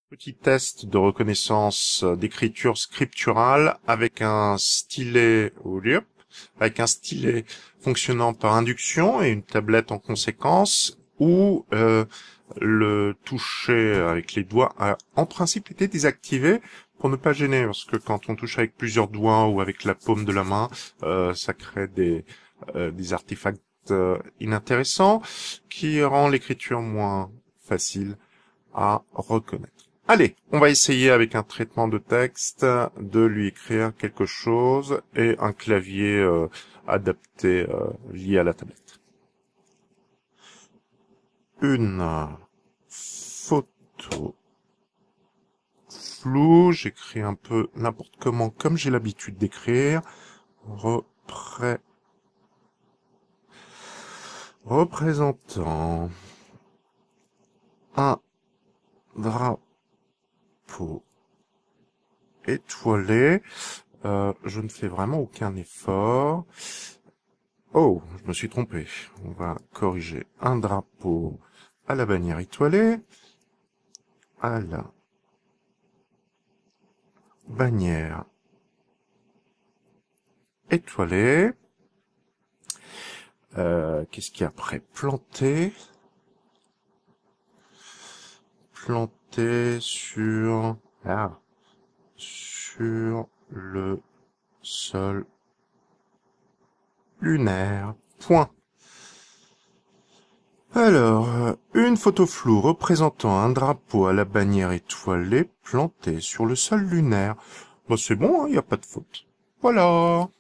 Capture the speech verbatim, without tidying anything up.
Petit test de reconnaissance d'écriture scripturale avec un stylet avec un stylet fonctionnant par induction et une tablette en conséquence, où euh, le toucher avec les doigts a en principe été désactivé pour ne pas gêner, parce que quand on touche avec plusieurs doigts ou avec la paume de la main, euh, ça crée des, euh, des artefacts euh, inintéressants qui rend l'écriture moins facile à reconnaître. Allez, on va essayer avec un traitement de texte de lui écrire quelque chose et un clavier euh, adapté euh, lié à la tablette. Une photo floue, j'écris un peu n'importe comment comme j'ai l'habitude d'écrire. Repré... Représentant un drapeau étoilé. Euh, je ne fais vraiment aucun effort. Oh, je me suis trompé. On va corriger. Un drapeau à la bannière étoilée. À la bannière étoilée. Euh, qu'est-ce qu'il y a après? Planté. Planté sur... Ah, sur le sol lunaire. Point. Alors, une photo floue représentant un drapeau à la bannière étoilée planté sur le sol lunaire. Bon, c'est bon, il n'y a pas de faute. Voilà.